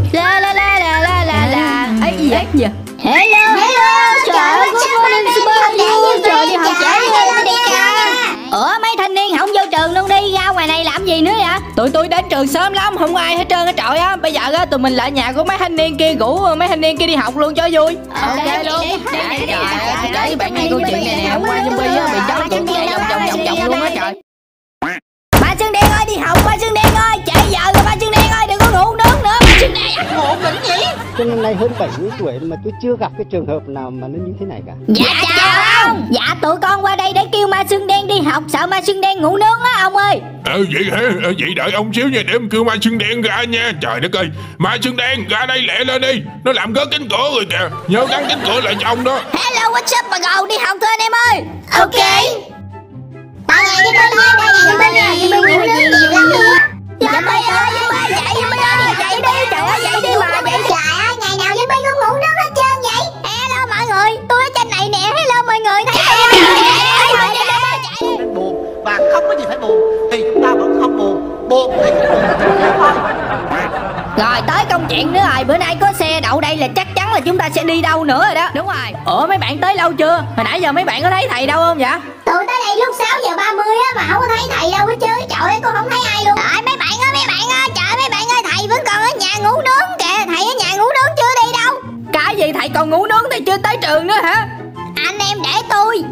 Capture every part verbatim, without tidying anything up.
La la la la la la la. Ấy gì vậy? Gì? Hello, hello. Trời ơi, good morning super. Trời đi học trễ rồi đi ca. Ủa mấy thanh niên không vô trường luôn đi, ra ngoài này làm gì nữa vậy? Tụi tôi đến trường sớm lắm, không có ai hết trơn á trời á. Bây giờ á tụi mình lại nhà của mấy thanh niên kia, rủ mấy thanh niên kia đi học luôn cho vui. Ok luôn. Trời ơi, kể bạn nghe câu chuyện này nè, hôm qua zombie á bị chó tụi chạy vòng vòng vòng vòng luôn á trời. Ba Xuân Đen ơi đi học, ba Xuân Đen ơi, chạy giờ rồi ba Xuân Đen ơi, đừng có ngủ nướng nữa. Ba Xuân Đen ác ngộ đỉnh gì? Tôi năm nay hơn bảy mươi tuổi mà tôi chưa gặp cái trường hợp nào mà nó như thế này cả. Dạ chào ông. Dạ tụi con qua đây để kêu Ma Xuân Đen đi học, sợ Ma Xuân Đen ngủ nướng á ông ơi. Ờ vậy hả? Ờ, vậy đợi ông xíu nha, để em kêu Ma Xuân Đen ra nha. Trời đất ơi, Ma Xuân Đen ra đây lẹ lên đi, nó làm gớt cánh cửa rồi kìa. Nhớ gắn cánh cửa lại cho ông đó. Hello what's up mà gầu, đi học thôi anh em ơi. Ok. Ba ngày đi bên nha, ba ngày đi bên nha, đi bên ngủ nướng nhiều lắm luôn á. Dạ ba ơi, dạ ba chạy đi ba ơi, chạy đi, trời ơi chạy đi mà chạy đi. Trời ơi, ngày nào với bên cũng ngủ nướng hết trơn vậy. Hello mọi người, tôi ở trên này nè, hello mọi người thấy tôi không? Buồn và không có gì phải buồn thì chúng ta vẫn không buồn, buồn thì thôi. Rồi tới công chuyện nữa rồi, bữa nay có xe đậu đây là chắc chắn là chúng ta sẽ đi đâu nữa rồi đó. Đúng rồi. Ủa mấy bạn tới lâu chưa? Hồi nãy giờ mấy bạn có thấy thầy đâu không vậy? Tụi tới đây lúc sáu giờ ba mươi á mà không có thấy thầy đâu hết trơn. Trời ơi, con không thấy ai luôn. Trời mấy bạn ơi, mấy bạn ơi, trời mấy bạn ơi, thầy vẫn còn ở nhà ngủ nướng kìa, thầy ở nhà ngủ nướng chưa đi đâu. Cái gì thầy còn ngủ nướng thì chưa tới trường nữa hả? Anh em để tôi.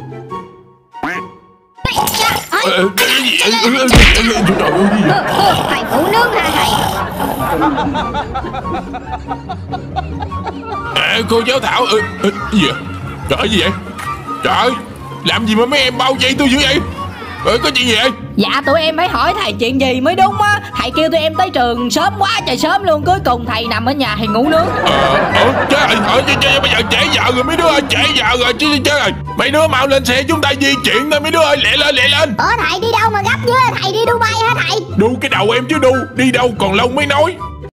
Ờ, cái gì? Ờ, ờ, ờ, trời ơi, gì vậy? Thầy ngủ nướng hả thầy? À, cô giáo Thảo, ờ, ờ, gì vậy? Trời ơi, gì vậy? Trời ơi, làm gì mà mấy em bao vây tôi dữ vậy? Ờ, có chuyện gì vậy? Dạ tụi em mới hỏi thầy chuyện gì mới đúng á. Thầy kêu tụi em tới trường sớm quá trời sớm luôn, cuối cùng thầy nằm ở nhà thì ngủ nướng. Ờ, ờ, trời ơi, ờ, trời, trời, bây giờ trễ giờ rồi mấy đứa ơi, trễ giờ rồi chứ trời ơi. Mấy đứa mau lên xe chúng ta di chuyển thôi mấy đứa ơi, lẹ lên, lẹ lên. Ủa thầy đi đâu mà gấp dữ? Thầy đi Dubai hả thầy? Đu cái đầu em chứ đu, đi đâu còn lâu mới nói.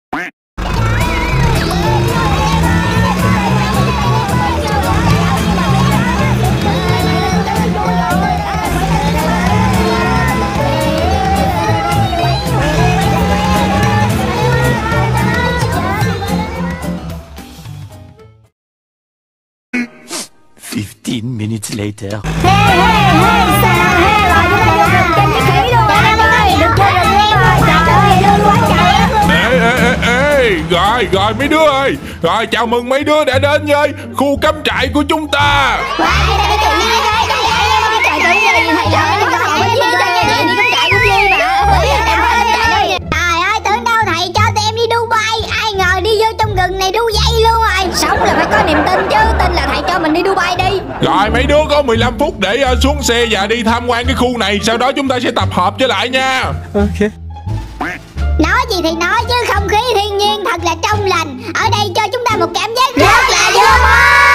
fifteen minutes later. Hey hey hey, sao hey rồi chúng ta vô rừng kênh cái khí luôn anh em ơi, đừng chơi rừng nữa rồi, trời ơi vui quá trời. Ê, ê, ê, ê, rồi, rồi mấy đứa ơi, rồi chào mừng mấy đứa đã đến với khu cắm trại của chúng ta. Rừng này đu dây luôn rồi. Sống là phải có niềm tin chứ, tin là thầy cho mình đi Dubai đi. Rồi mấy đứa có mười lăm phút để uh, xuống xe và đi tham quan cái khu này. Sau đó chúng ta sẽ tập hợp trở lại nha. Ok. Nói gì thì nói chứ không khí thiên nhiên thật là trong lành. Ở đây cho chúng ta một cảm giác rất là vui.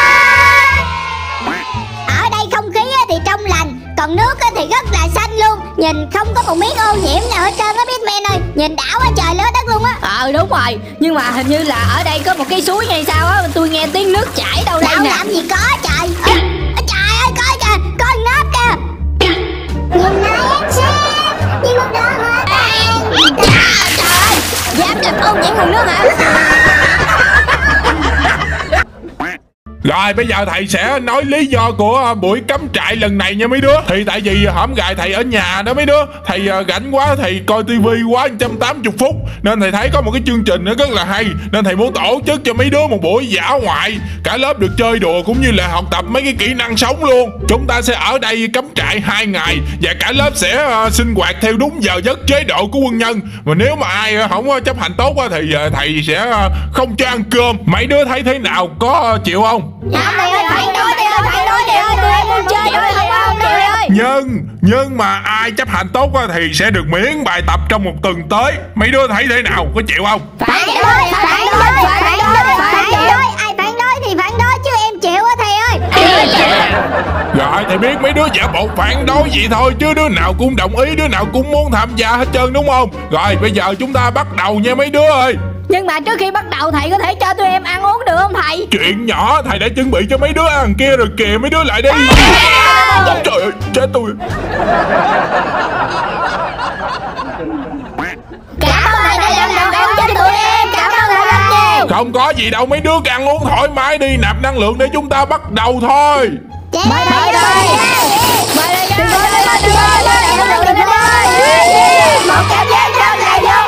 Ở đây không khí thì trong lành, còn nước thì rất là xanh luôn. Nhìn không có một miếng ô nhiễm nào hết trơn á Batman ơi. Nhìn đảo quá trời lớn đất luôn á. Ờ đúng rồi, nhưng mà hình như là ở đây có một cái suối hay sao á, tôi nghe tiếng nước chảy đâu đây đâu nè. làm gì có trời. À, trời ơi coi kìa, coi nớp kìa. Nhìn này em xem, như một đứa hoa tan. Trời, trời ơi, dám làm ô nhiễm nguồn nước hả? Rồi bây giờ thầy sẽ nói lý do của buổi cắm trại lần này nha mấy đứa. Thì tại vì hổm gài thầy ở nhà đó mấy đứa, thầy rảnh quá, thầy coi tivi quá một trăm tám mươi phút, nên thầy thấy có một cái chương trình nó rất là hay, nên thầy muốn tổ chức cho mấy đứa một buổi dã ngoại. Cả lớp được chơi đùa cũng như là học tập mấy cái kỹ năng sống luôn. Chúng ta sẽ ở đây cắm trại hai ngày và cả lớp sẽ uh, sinh hoạt theo đúng giờ giấc chế độ của quân nhân. Mà nếu mà ai uh, không uh, chấp hành tốt uh, thì uh, thầy sẽ uh, không cho ăn cơm. Mấy đứa thấy thế nào, có uh, chịu không? Dạ thầy ơi, phản đối thầy ơi, phản đối thầy ơi, tụi em muốn chơi ơi, không không thầy ơi. Nhưng nhưng mà ai chấp hành tốt á thì sẽ được miễn bài tập trong một tuần tới. Mấy đứa thấy thế nào, có chịu không? Phản đối, phản đối, phản đối, phản đối. Ai phản đối thì phản đối chứ em chịu á thầy ơi. Rồi thầy biết mấy đứa giả bộ phản đối vậy thôi, chứ đứa nào cũng đồng ý, đứa nào cũng muốn tham gia hết trơn đúng không? Rồi bây giờ chúng ta bắt đầu nha mấy đứa ơi. Nhưng mà trước khi bắt đầu thầy có thể cho tụi em ăn uống được không thầy? Chuyện nhỏ, thầy đã chuẩn bị cho mấy đứa ăn kia rồi kìa, mấy đứa lại đi. Ôi trời ơi, chết tôi. Cảm ơn thầy đã dẫn đầu cho tụi em, cảm ơn thầy rất nhiều. Không có gì đâu, mấy đứa cứ ăn uống thoải mái đi, nạp năng lượng để chúng ta bắt đầu thôi. Mời đây đây. Mời đây đừng ơi, đừng ơi, đừng ơi, đừng ơi, đừng ơi. Một cảm giác cho lại vô.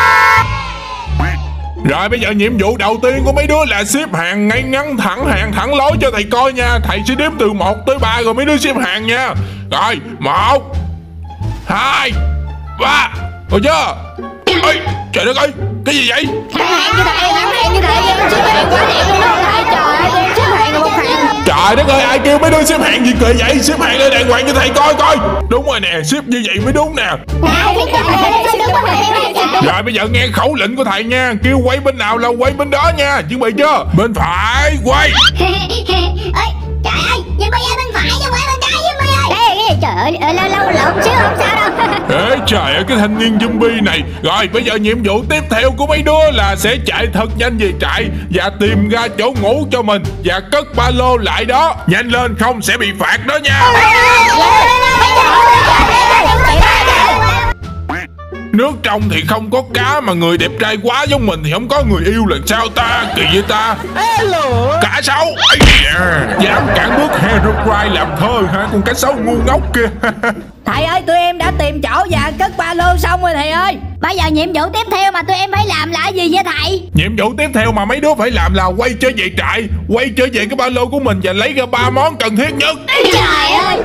Rồi bây giờ nhiệm vụ đầu tiên của mấy đứa là xếp hàng ngay ngắn thẳng hàng thẳng lối cho thầy coi nha. Thầy sẽ đếm từ một tới ba rồi mấy đứa xếp hàng nha. Rồi, một hai ba. Rồi chưa? Ôi, trời đất ơi, cái gì vậy? Thẳng hàng như thầy, thẳng hàng như thầy, em xếp hàng quá đẹp luôn đó thầy. Trời ơi, em xếp hàng là một hàng. Trời đất ơi, ai kêu mấy đứa xếp hàng gì kỳ vậy? Xếp hàng lên đàng hoàng cho thầy coi coi. Đúng rồi nè, xếp như vậy mới đúng nè. Rồi bây giờ nghe khẩu lệnh của thầy nha. Kêu quay bên nào là quay bên đó nha. Chuẩn bị chưa? Bên phải quay. Ơi, trời ơi, Jimmy ơi, bên phải chứ quay bên trái Jimmy ơi. Ê, trời ơi, lâu lâu lộn xíu không sao đâu. Ê trời ơi, cái thanh niên zombie này. Rồi bây giờ nhiệm vụ tiếp theo của mấy đứa là sẽ chạy thật nhanh về trại và tìm ra chỗ ngủ cho mình và cất ba lô lại đó. Nhanh lên không sẽ bị phạt đó nha. Nước trong thì không có cá mà người đẹp trai quá giống mình thì không có người yêu là sao ta? Kỳ vậy ta. Cá sấu. Ây da, dám cản bước Herobrine làm thơ hả? Con cá sấu ngu ngốc kia. Thầy ơi, tụi em đã tìm chỗ và cất ba lô xong rồi thầy ơi. Bây giờ nhiệm vụ tiếp theo mà tụi em phải làm là gì vậy thầy? Nhiệm vụ tiếp theo mà mấy đứa phải làm là quay trở về trại, quay trở về cái ba lô của mình và lấy ra ba món cần thiết nhất. Trời ơi.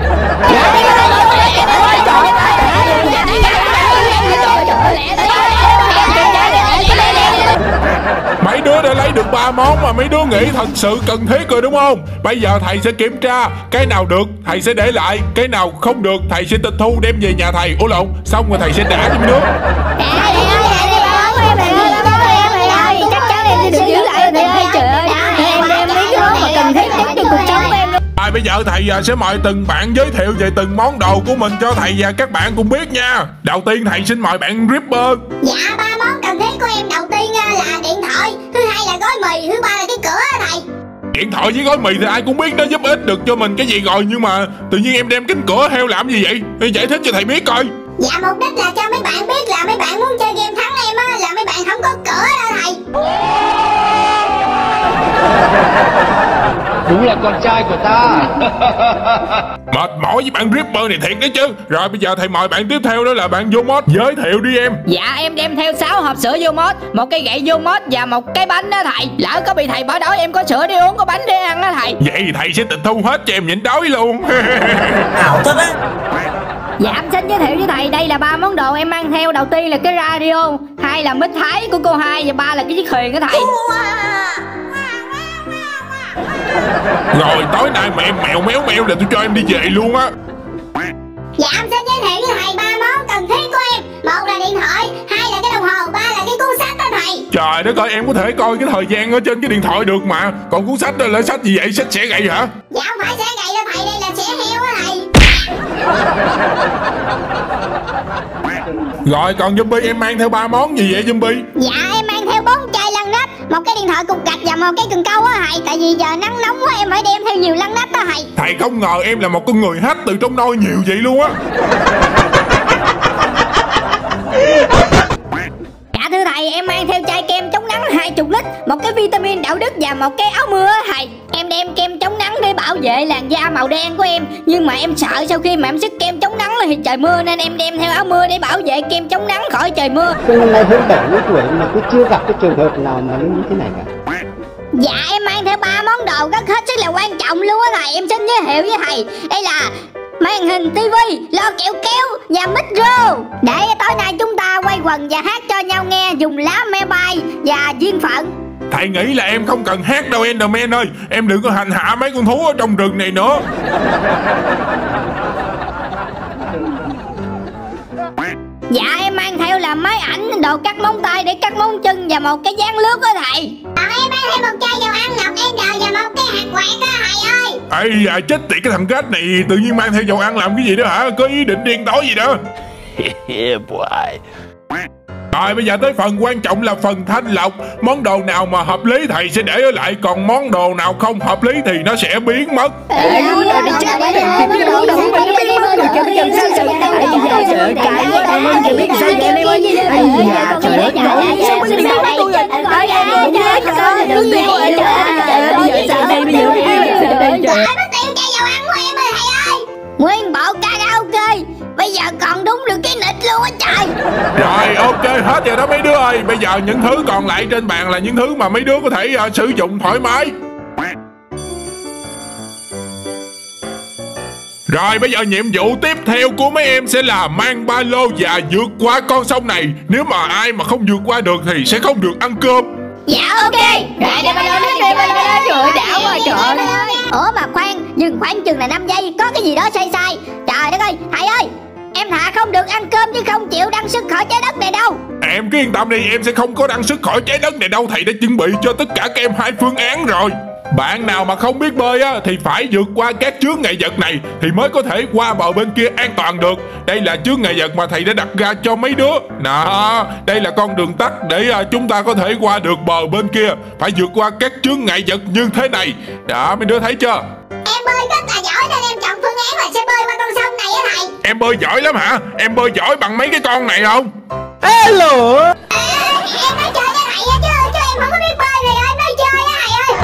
Mấy đứa đã lấy được ba món mà mấy đứa nghĩ thật sự cần thiết rồi đúng không? Bây giờ thầy sẽ kiểm tra, cái nào được thầy sẽ để lại, cái nào không được thầy sẽ tịch thu đem về nhà thầy. Ủa lộn, xong rồi thầy sẽ trả cho mấy đứa. Chắc chắn em sẽ được giữ lại thầy ơi. Trời ơi, em đem mấy cái món mà cần thiết nhất cho cuộc sống của em luôn. Rồi bây giờ thầy sẽ mời từng bạn giới thiệu về từng món đồ của mình cho thầy và các bạn cùng biết nha. Đầu tiên thầy xin mời bạn Ripper. Dạ, ba món cần thiết của em đầu tiên là điện thoại, thứ hai là gói mì, thứ ba là cái cửa thầy. Điện thoại với gói mì thì ai cũng biết nó giúp ích được cho mình cái gì rồi, nhưng mà tự nhiên em đem cánh cửa heo làm gì vậy? Thì giải thích cho thầy biết coi. Dạ, mục đích là cho mấy bạn biết là mấy bạn muốn chơi game thắng em á, là mấy bạn không có cửa đâu thầy. Đúng là con trai của ta. Mệt mỏi với bạn Ripper này thiệt đấy chứ. Rồi bây giờ thầy mời bạn tiếp theo đó là bạn Vomod. Giới thiệu đi em. Dạ em đem theo sáu hộp sữa Vomod, một cây gậy Vomod và một cái bánh đó thầy. Lỡ có bị thầy bỏ đói em có sữa để uống, có bánh để ăn đó thầy. Vậy thì thầy sẽ tịch thu hết cho em nhịn đói luôn. Ảo thật á. Dạ em xin giới thiệu với thầy, đây là ba món đồ em mang theo. Đầu tiên là cái radio, hai là mít thái của cô hai và ba là cái chiếc thuyền đó thầy. Rồi tối nay mà em mèo méo méo là tôi cho em đi về luôn á. Dạ em xin giới thiệu với thầy ba món cần thiết của em. Một là điện thoại, hai là cái đồng hồ, ba là cái cuốn sách đó thầy. Trời đất ơi, em có thể coi cái thời gian ở trên cái điện thoại được mà. Còn cuốn sách đó là sách gì vậy? Sách xẻ gậy hả? Dạ không phải xẻ gậy đâu thầy, đây là xẻ heo á thầy. Rồi còn zombie em mang theo ba món gì vậy zombie? Dạ em mang theo bốn chai lăn nắp, một cái điện thoại cục gạch và một cái cần câu á thầy. Tại vì giờ nắng nóng quá em phải đem theo nhiều lăn nắp đó thầy. Thầy không ngờ em là một con người hack từ trong nôi nhiều vậy luôn á. Dạ thưa thầy, em mang theo chai kem chống nắng hai mươi lít, một cái vitamin đạo đức và một cái áo mưa á thầy. Em đem kem chống nắng để bảo vệ làn da màu đen của em, nhưng mà em sợ sau khi mà em sức kem chống nắng thì trời mưa, nên em đem theo áo mưa để bảo vệ kem chống nắng khỏi trời mưa. Tôi năm nay hơn bảy mươi tuổi mà tôi chưa gặp cái trường hợp nào mà nó như thế này cả. Dạ em mang theo ba món đồ rất hết sức là quan trọng luôn á thầy. Em xin giới thiệu với thầy, đây là màn hình tivi, lo kẹo kéo và micro, để tối nay chúng ta quay quần và hát cho nhau nghe, dùng lá me bay và duyên phận. Thầy nghĩ là em không cần hát đâu Enderman ơi. Em đừng có hành hạ mấy con thú ở trong rừng này nữa. Dạ em mang theo là máy ảnh, đồ cắt móng tay để cắt móng chân và một cái dán lướt đó thầy. Còn em mang theo một chai dầu ăn ngọc em và một cái hạt quẹt đó thầy ơi. Ây da, chết tiệt cái thằng Gách này tự nhiên mang theo dầu ăn làm cái gì đó hả? Có ý định điên tối gì đó? Yeah, boy. Rồi bây giờ tới phần quan trọng là phần thanh lọc. Món đồ nào mà hợp lý thầy sẽ để ở lại, còn món đồ nào không hợp lý thì nó sẽ biến mất. ơi, hết rồi đó mấy đứa ơi. Bây giờ những thứ còn lại trên bàn là những thứ mà mấy đứa có thể uh, sử dụng thoải mái. Rồi bây giờ nhiệm vụ tiếp theo của mấy em sẽ là mang ba lô và vượt qua con sông này. Nếu mà ai mà không vượt qua được thì sẽ không được ăn cơm. Dạ ok. Rồi đem ba lô lên, đem ba lô lên. Trời đảo quá trời. Ủa mà khoan, dừng khoảng chừng là năm giây. Có cái gì đó sai sai. Trời đất ơi, thầy ơi, em thà không được ăn cơm chứ không chịu đăng xuất khỏi trái đất này đâu. Em cứ yên tâm đi, em sẽ không có đăng xuất khỏi trái đất này đâu. Thầy đã chuẩn bị cho tất cả các em hai phương án rồi. Bạn nào mà không biết bơi á thì phải vượt qua các chướng ngại vật này thì mới có thể qua bờ bên kia an toàn được. Đây là chướng ngại vật mà thầy đã đặt ra cho mấy đứa. Đó, đây là con đường tắt để uh, chúng ta có thể qua được bờ bên kia. Phải vượt qua các chướng ngại vật như thế này. Đó, mấy đứa thấy chưa? Em bơi rất là giỏi nên em chọn phương án là sẽ bơi qua con sông này á thầy. Em bơi giỏi lắm hả? Em bơi giỏi bằng mấy cái con này không? Hello. À, em nói chơi với thầy á chứ, chứ em không có biết bơi này, em nói chơi á thầy ơi.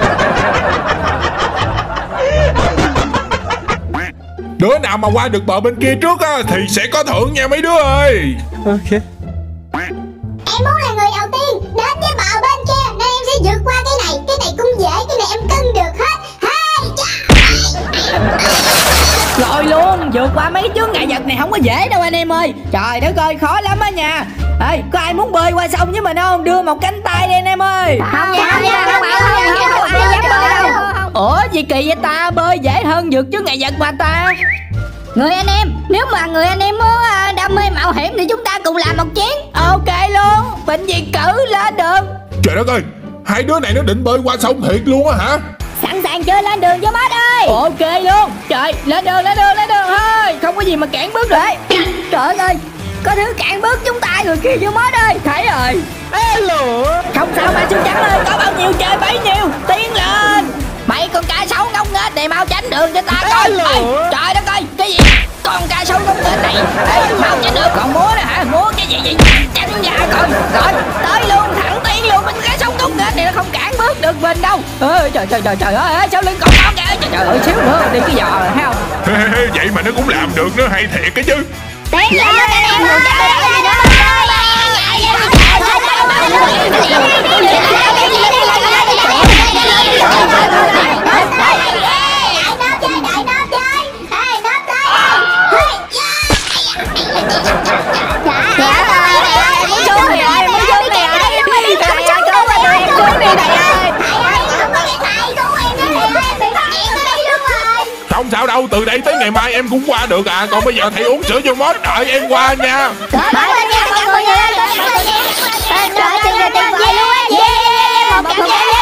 Đứa nào mà qua được bờ bên kia trước á thì sẽ có thưởng nha mấy đứa ơi. Ok. Em muốn là người đầu tiên đến với bờ bên kia nên em sẽ vượt qua cái này. Cái này cũng dễ, cái này em cân được hết. Hey, Rồi luôn, vượt qua mấy cái chướng ngại vật này không có dễ đâu anh em ơi. Trời đất ơi, khó lắm á nha. Ê, có ai muốn bơi qua sông với mình không? Đưa một cánh tay đi anh em ơi. Không nha, không nha, không không không không ai dám bơi đâu. Ủa gì kỳ vậy ta, bơi dễ hơn vượt chướng ngại vật mà ta. Người anh em, nếu mà người anh em muốn đam mê mạo hiểm thì chúng ta cùng làm một chuyến. Ok luôn, bệnh gì cử lên được. Trời đất ơi, hai đứa này nó định bơi qua sông thiệt luôn á hả? Sẵn sàng chơi lên đường cho Mót ơi. Ok luôn. Trời, lên đường, lên đường, lên đường thôi. Không có gì mà cản bước rồi. Trời ơi, có thứ cản bước chúng ta người kia vô Mót ơi. Thấy rồi. Hello. Không sao mà xương trắng ơi, có bao nhiêu chơi bấy nhiêu. Tiến lên. Mấy con cá sấu ngông nghếch này mau tránh đường cho ta coi. Ê, trời đất ơi, cái gì? Con cá sấu ngông nghếch này. Ê, mau tránh đường. Còn múa nè hả? Múa cái gì vậy? Tránh ra coi. Rồi, tới luôn, thẳng tiến luôn. Mình cá sấu ngông nghếch này nó không cản bước được mình đâu. Ê, trời trời trời trời ơi, sau lưng còn con kìa. Trời trời ơi, xíu nữa đi cái giò rồi thấy không? Vậy mà nó cũng làm được, nó hay thiệt cái chứ. Tiến lên anh em, đừng chơi gì nữa. Không sao đâu, từ đây tới ngày mai em cũng qua được à. Còn bây giờ thầy uống sữa vô Mót, đợi em qua nha. Mọi người nha, mọi người nha. Trời ơi, tuyệt vời luôn á. Yeah, yeah, yeah, một cảm giác